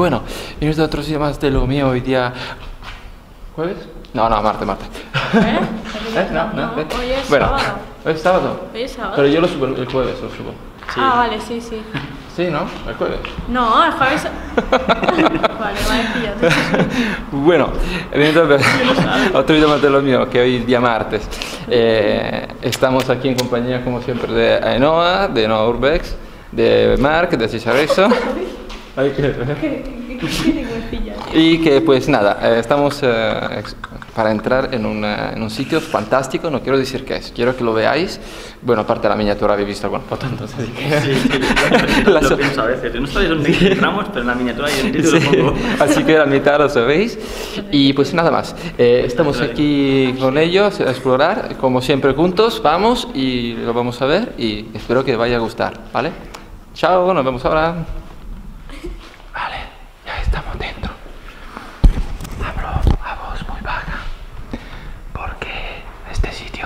Bueno, bienvenidos a otro día más de lo mío. Hoy día... ¿Jueves? No, martes. No. Hoy es Bueno, sábado. hoy es sábado. Hoy es sábado. Pero yo lo subo el jueves, lo subo. Sí. Ah, vale, sí. Sí, ¿no? El jueves. No, el jueves... Vale, pillado. Bueno, bienvenidos a otro video más de lo mío, que hoy es día martes. Estamos aquí en compañía, como siempre, de Ainhoa, de Ainhoa Urbex, de Marc, de Cisareso. Y que pues nada, estamos para entrar en un sitio fantástico. No quiero decir qué es, quiero que lo veáis. Bueno, aparte de la miniatura habéis visto alguna foto, entonces... Sí, lo pienso a veces. No sabéis dónde entramos, pero en la miniatura y en el título lo pongo. Así que la mitad lo sabéis. Y pues nada más, estamos aquí con ellos a explorar, como siempre juntos, vamos y lo vamos a ver y espero que vaya a gustar, ¿vale? Chao, nos vemos ahora. Vale, ya estamos dentro. Hablo a voz muy baja porque este sitio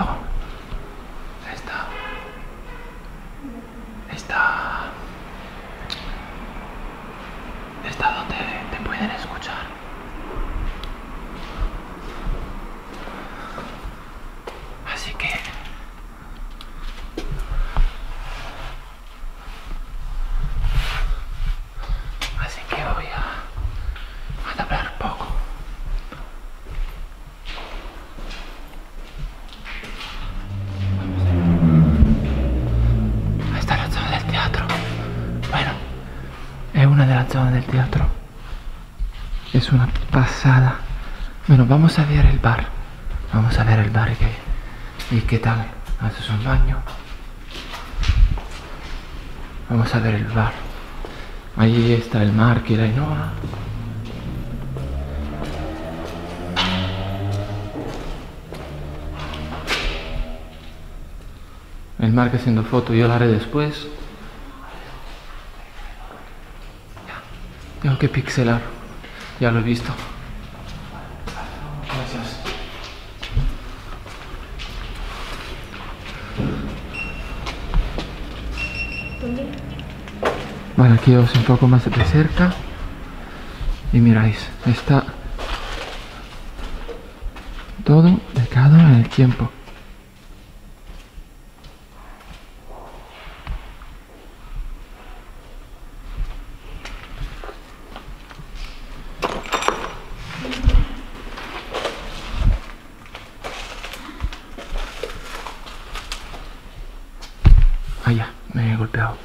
está donde te pueden escuchar. Así que voy a hablar un poco. Esta es la zona del teatro. Bueno, es una de las zonas del teatro. Es una pasada. Bueno, vamos a ver el bar. Vamos a ver el bar y qué tal. Haces un baño. Vamos a ver el bar. Ahí está el Marc y la Ainhoa. El Marc haciendo foto, yo la haré después. Tengo que pixelar. Ya lo he visto. Gracias. Vale, aquí os un poco más de cerca. Y miráis, está todo dejado en el tiempo. Ah, ya, me he golpeado.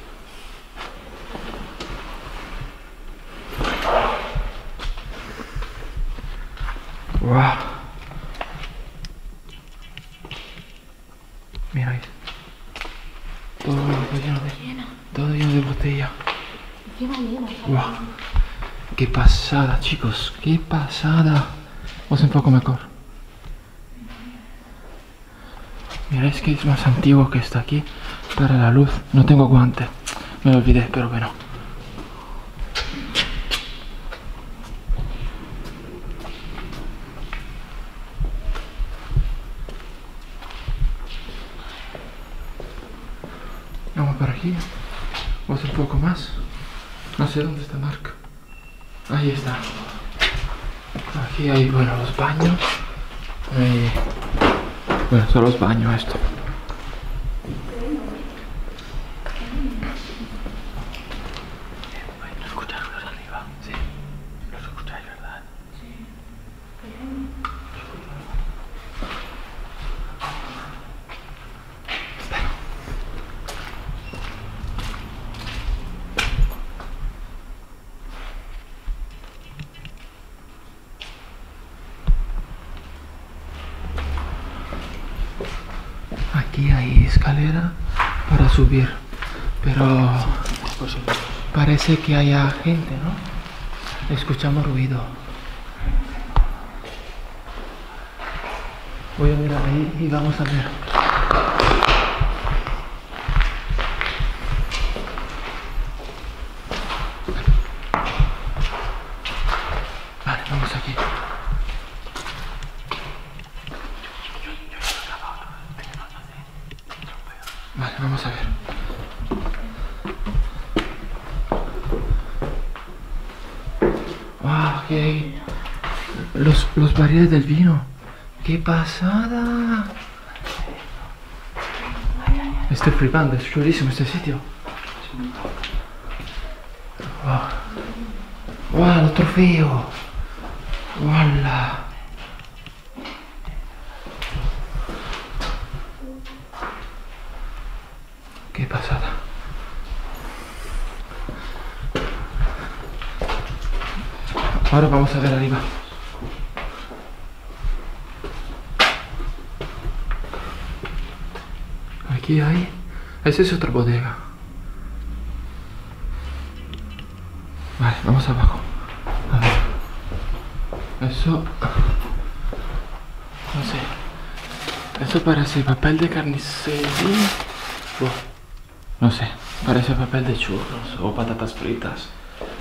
Wow. Miráis. Todo lleno de botella. Wow. Qué pasada, chicos. Qué pasada. Vamos un poco mejor. Miráis que es más antiguo que está aquí. Para la luz. No tengo guante. Me lo olvidé, pero bueno. Vamos para aquí. Vamos un poco más. No sé dónde está Marc. Ahí está. Aquí hay, bueno, los baños. Bueno, son los baños esto. ¿Lo escuchas los arriba? Sí. ¿Los escucháis, verdad? Sí. Aquí hay escalera para subir, pero parece que haya gente, ¿no? Escuchamos ruido. Voy a mirar ahí y vamos a ver. Vale, vamos aquí. Vale, vamos a ver. aquí hay los barriles del vino. ¡Qué pasada! Estoy flipando, es chulísimo este sitio. ¡Wow! ¡Wow! ¡Lo trofeo! ¡Hola! ¡Qué pasada! Ahora vamos a ver arriba. Aquí hay... Esa es otra bodega. Vale, vamos abajo. A ver. Eso... No sé. Eso parece papel de carnicería. No sé. Parece papel de churros o patatas fritas.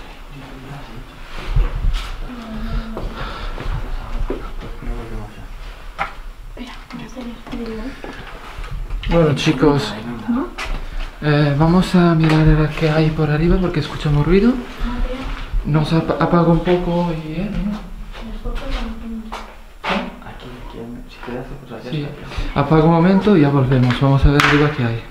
Bueno chicos, vamos a mirar a qué hay por arriba porque escuchamos ruido. Nos apaga un poco y... ¿no? Sí. Apaga un momento y ya volvemos. Vamos a ver arriba qué hay.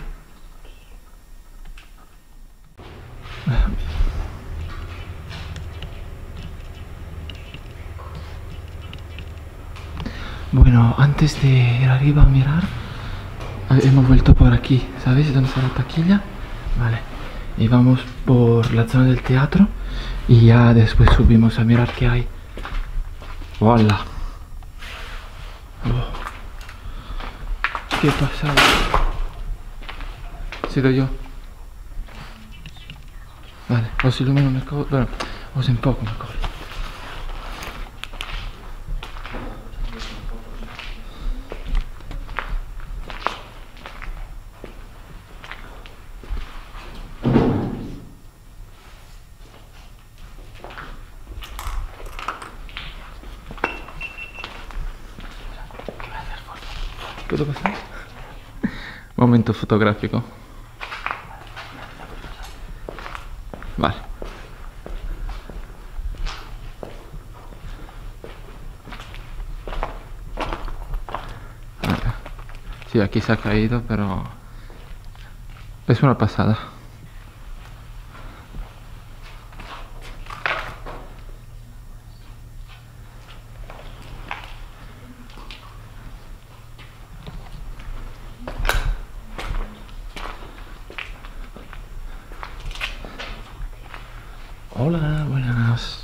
Bueno, antes de ir arriba a mirar, hemos vuelto por aquí, ¿sabéis dónde está la taquilla? Vale, y vamos por la zona del teatro y ya después subimos a mirar qué hay. ¡Hola! Oh. ¡Qué pasada! ¿He sido yo? Vale, os ilumino mejor, bueno, os enfoco mejor. ¿Puedo pasar? Momento fotográfico. Vale. Sí, aquí se ha caído, pero es una pasada. Hola, buenas.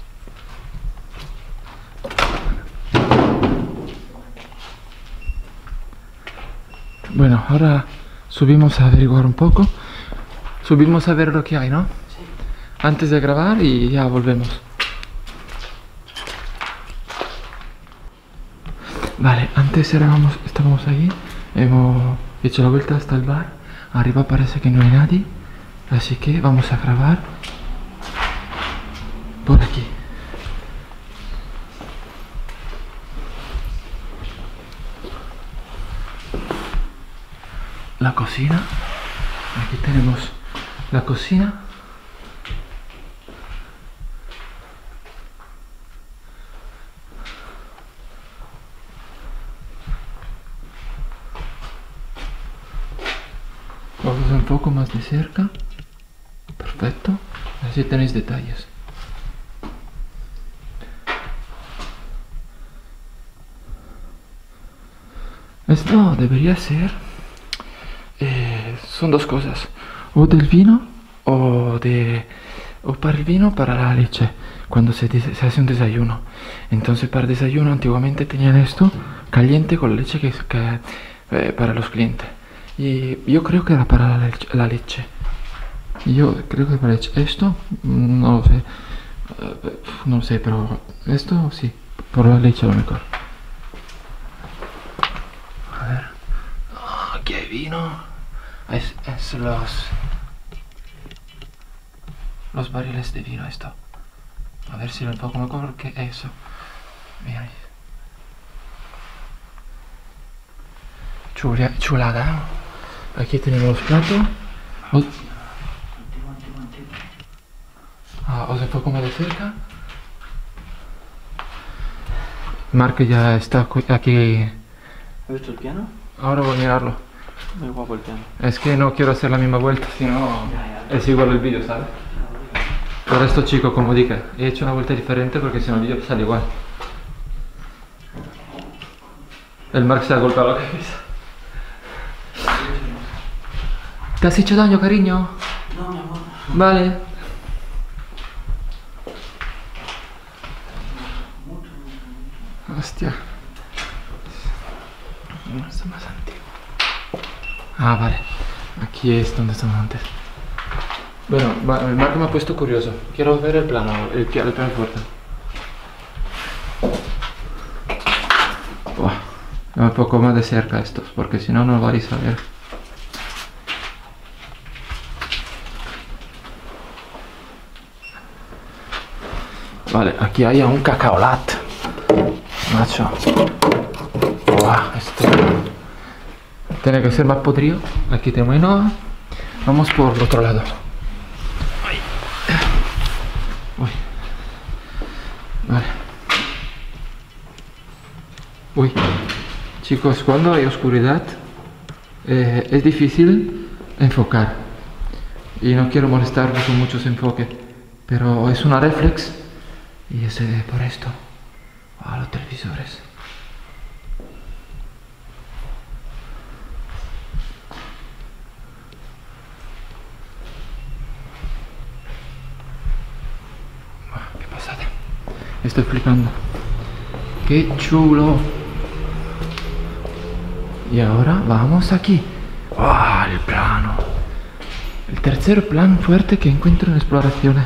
Bueno, ahora subimos a averiguar un poco. Subimos a ver lo que hay, ¿no? Sí. Antes de grabar y ya volvemos. Vale, antes estábamos ahí. Hemos hecho la vuelta hasta el bar. Arriba parece que no hay nadie. Así que vamos a grabar por aquí. La cocina. Aquí tenemos la cocina. Vamos un poco más de cerca. Perfecto. Así tenéis detalles. Esto debería ser... son dos cosas. O del vino o para el vino o para la leche. Cuando se hace un desayuno. Entonces para el desayuno antiguamente tenían esto caliente con leche para los clientes. Y yo creo que era para la leche. Yo creo que para la leche. Esto no lo sé. No sé, pero esto sí. Por la leche a lo mejor. A ver. Oh, aquí hay vino. Es los barriles de vino esto. A ver si lo enfoco mejor que eso. Miráis. Chulada. Aquí tenemos los platos. Os enfoco más de cerca. Mark ya está aquí. ¿Has visto el piano? Ahora voy a mirarlo. Muy guapo el piano. Es que no quiero hacer la misma vuelta, si no es igual el vídeo, ¿sabes? Por esto, chicos, como dije, he hecho una vuelta diferente porque si no el vídeo sale igual. El Mark se ha golpeado la cabeza. ¿Te has hecho daño, cariño? No, mi amor. Vale. Hostia. No, esto es más antiguo. Ah, vale. Aquí es donde estamos antes. Bueno, el Marco me ha puesto curioso. Quiero ver el plano, el plano fuerte. Buah, un poco más de cerca estos, porque si no, no lo vais a ver. Vale, aquí hay un cacaolat. Macho. Buah, esto tiene que ser más podrido. Aquí tenemos Inoa. Vamos por el otro lado. Uy. Vale. Uy. Chicos, cuando hay oscuridad es difícil enfocar. Y no quiero molestarlos con muchos enfoques. Pero es una reflex. Y es por esto. A los televisores. Qué pasada. Estoy flipando. Qué chulo. Y ahora vamos aquí. ¡Oh, el plano! El tercer plan fuerte que encuentro en exploraciones.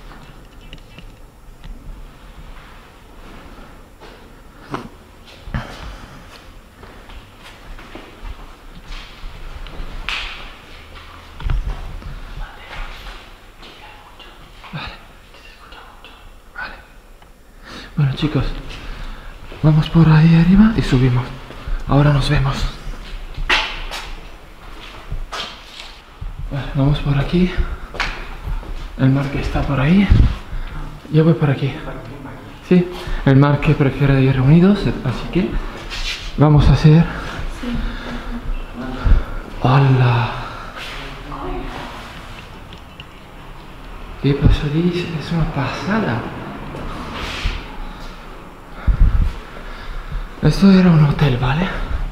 Bueno, chicos, vamos por ahí arriba y subimos. Ahora nos vemos. Vale, vamos por aquí. El Mark está por ahí. Yo voy por aquí. Sí, el Mark prefiere ir reunidos, así que vamos a hacer. ¡Hola! ¿Qué pasó? Es una pasada. Esto era un hotel, ¿vale?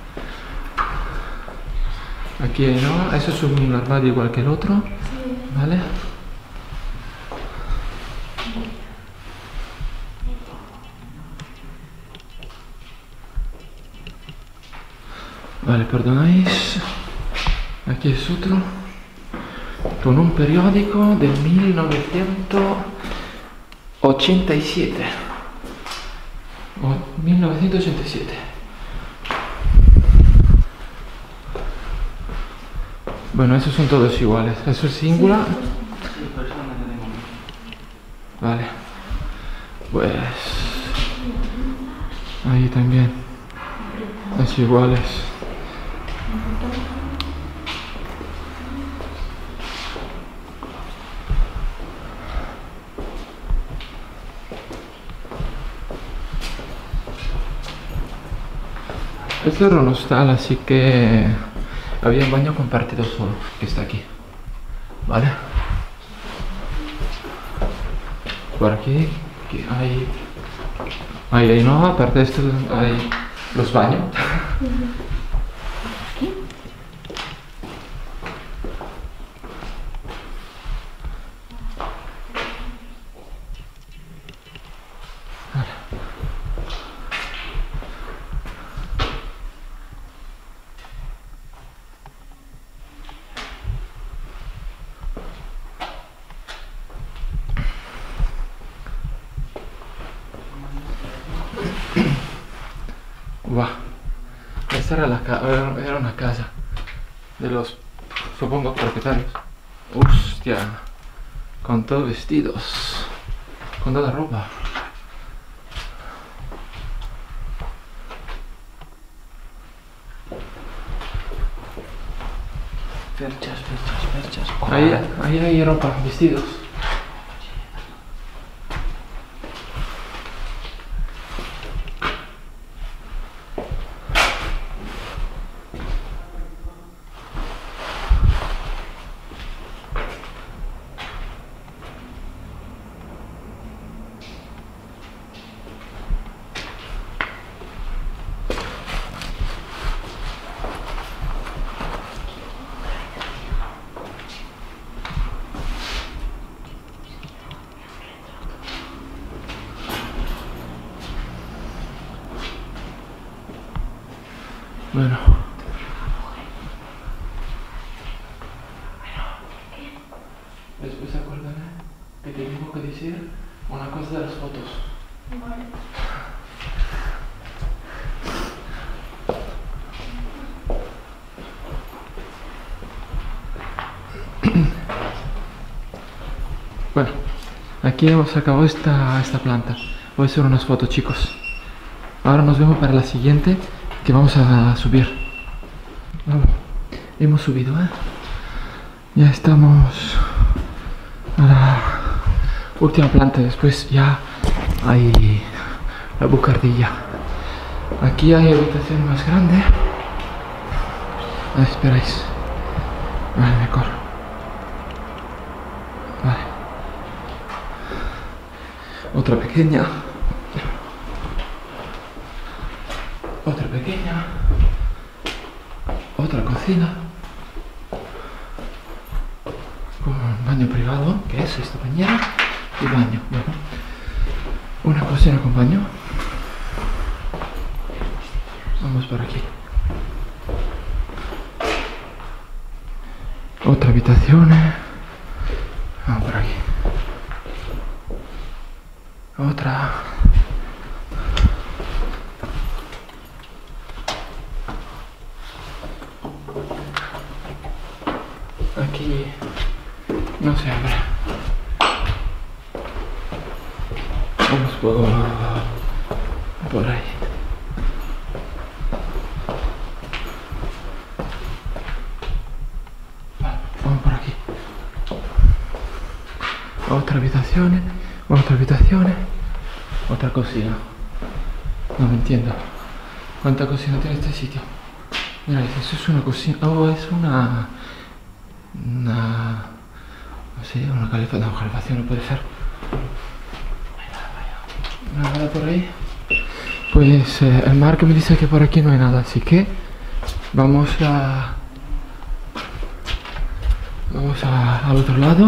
Aquí no, eso es un armario igual que el otro, ¿vale? Vale, perdonáis. Aquí es otro. Con un periódico de 1987. O 1987. Bueno, esos son todos iguales. Eso es singular. Vale. Pues ahí también es iguales. Este era un hostal, así que había un baño compartido solo, que está aquí, ¿vale? Por aquí, ahí no, aparte de esto hay los baños. Buah, esta era era una casa de los, supongo, propietarios. Hostia, con todos vestidos, con toda ropa. Perchas. Ahí hay ropa, vestidos. Bueno. Después acuérdame que tengo que decir una cosa de las fotos. Vale. Bueno, aquí hemos acabado esta planta. Voy a hacer unas fotos, chicos. Ahora nos vemos para la siguiente, que vamos a subir. Vamos, hemos subido, ¿eh? Ya estamos a la última planta. Después ya hay la bucardilla. Aquí hay habitación más grande. Esperáis. Vale, me corro. Vale. Otra pequeña. Otra pequeña. Otra cocina. Con baño privado. ¿Qué es esto? Bañera y baño. Bueno. Una cocina con baño. Vamos por aquí. Otra habitación. Vamos por aquí. Otra. Aquí no se abre. Vamos por ahí. Vamos por aquí. Otra habitación. Otra habitación. Otra cocina. No me entiendo. ¿Cuánta cocina tiene este sitio? Mira, eso es una cocina. Oh, es una... no sé, una calefacción. No, calefacción no puede ser. Nada por ahí. Pues el Mark me dice que por aquí no hay nada, así que vamos al otro lado.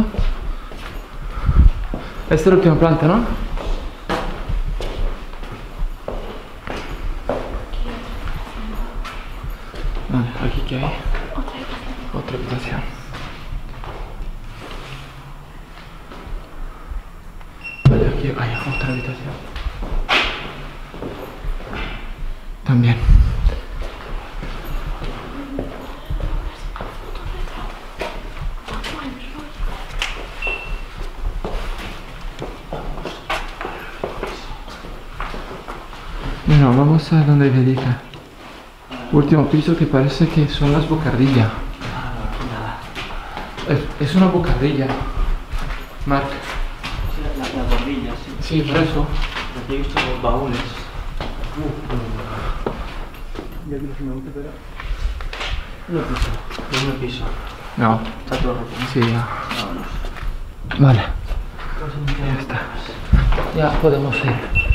Esta es la última planta, ¿no? Vale, aquí que hay otra habitación. Vale, aquí hay otra habitación. También. Bueno, vamos a donde dedica. Último piso, que parece que son las bucardillas. Es una bucardilla, Mark. Sí, la bordilla, sí. Sí, por eso. Aquí he visto los baúles. Yo aquí no me gusta, pero... No piso. No. Está todo roto, ¿no? Sí, ya. Vámonos. Vale. Ya está. Ya podemos ir.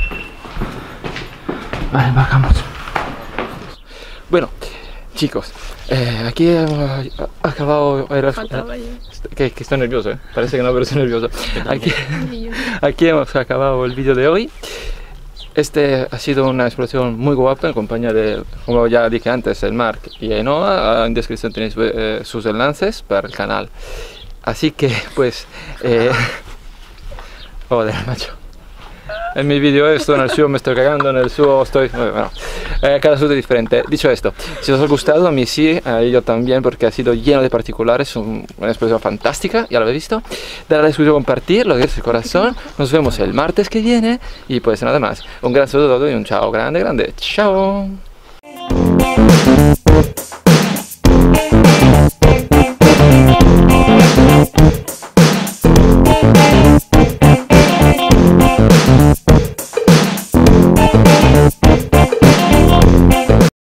Vale, bajamos. Bueno, chicos, aquí hemos acabado... Que estoy nervioso, parece que no, pero estoy nervioso. Aquí hemos acabado el vídeo de hoy. Este ha sido una exploración muy guapa en compañía de, como ya dije antes, el Mark y Ainhoa. En descripción tenéis sus enlaces para el canal. Así que, pues... joder, macho. En mi vídeo esto, en el suyo me estoy cagando, en el suyo estoy... Bueno, cada suyo es diferente. Dicho esto, si os ha gustado, a mí sí, a ello también, porque ha sido lleno de particulares, una exposición fantástica, ya lo habéis visto. Dale a la descripción, compartir, lo que es el corazón. Nos vemos el martes que viene y pues nada más. Un gran saludo y un chao grande, grande. Chao.